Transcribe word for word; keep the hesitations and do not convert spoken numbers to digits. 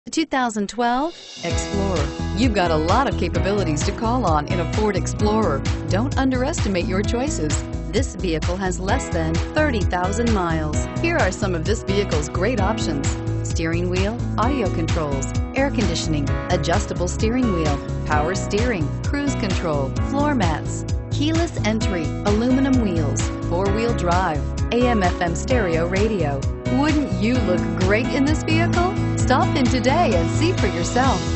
two thousand twelve Explorer. You've got a lot of capabilities to call on in a Ford Explorer. Don't underestimate your choices. This vehicle has less than thirty thousand miles. Here are some of this vehicle's great options: steering wheel audio controls, air conditioning, adjustable steering wheel, power steering, cruise control, floor mats, keyless entry, aluminum wheels, four-wheel drive, A M F M stereo radio. Wouldn't you look great in this vehicle? Stop in today and see for yourself.